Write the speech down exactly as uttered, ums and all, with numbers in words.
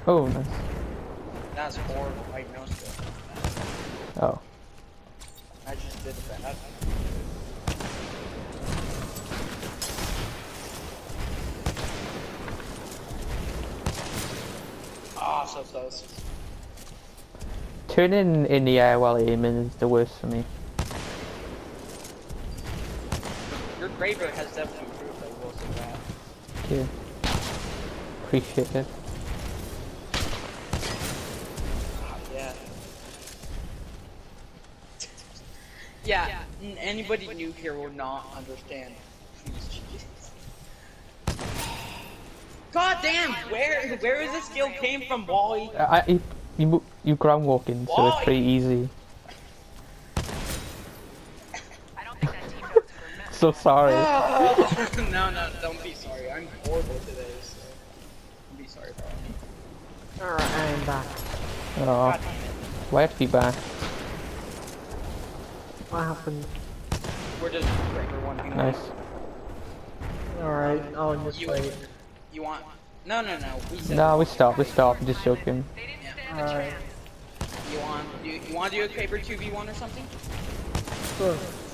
Oh, nice. That's horrible. I know it. Oh. I just did that. Ah, oh, so close. Turning in the air while aiming is the worst for me. Your Kraber has definitely improved, I will say that. Thank you. Appreciate it. Oh, yeah. Yeah, n anybody new here will not understand. Please, jeez. God damn, where where is this skill came from, Wally? I, I you you ground walking, so it's pretty easy. I don't think that team knows for So sorry. no, no, don't be sorry. I'm horrible today, so don't be sorry about me. Alright, I'm back. Oh, why have to be back? What happened? We're just regular one. Nice. Alright, I'll just You, wait. you want? No, no, no. We said No, we stop. We stop. I'm just joking. They didn't stand a Alright. chance. You want? You, you want to do a Kraber two v one or something? Sure.